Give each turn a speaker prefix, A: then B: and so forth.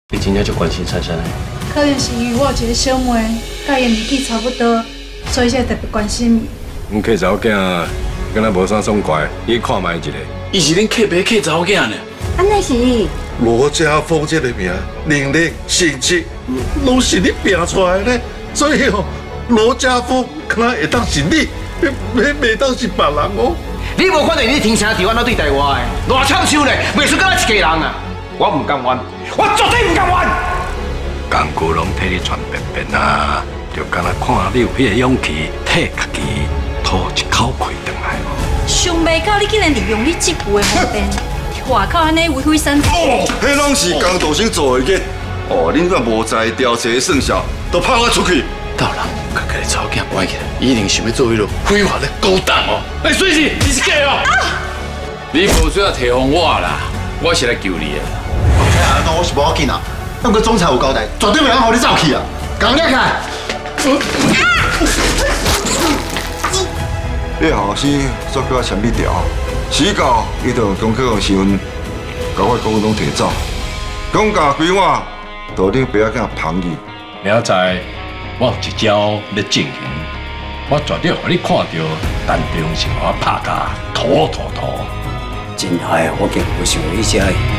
A: 你真正就关心珊珊的？
B: 可能是因为我有一个小妹，甲伊年纪差不多，所以才特别关心伊。
C: 阮客查某囝敢若无啥爽快，你看卖一个。
D: 伊是恁客爸客查某囝呢？
E: 安尼是
F: 罗家峰这个名，能力、成绩，拢是你拼出来的，所以哦，罗家峰可能会当是你，袂当是别人哦。
G: 你无看到你天生伫安怎对待我的，偌臭手咧，袂输敢若一家人啊！我唔甘愿，我绝对唔甘愿。
C: 工具拢替你传遍遍啊，就敢若看你有迄个勇气，替家己吐一口气回来。
E: 想袂到你竟然利用你这句的方便，外口安尼为非三者。
H: 迄拢是江道生做的嘅。哦，恁若无在调查算数，都拍我出去。
D: 到人，甲个查某囝关起来，一定想要做迄落非法的勾当哦。哎，水是，你是假哦？你无需要提防我啦，我是来救你的。
I: 安怎我是无要紧啊，那个总裁有交代，绝对袂让互你走去啊！讲了开。
H: 你后生做叫我签笔条，时到伊就中考的时阵，甲我股拢摕走，讲价规碗，头顶白仔囝捧伊。
C: 明仔我有一招咧进行，我绝对互你看到陈中是我拍甲妥妥妥。
A: 真爱我竟无想到你这。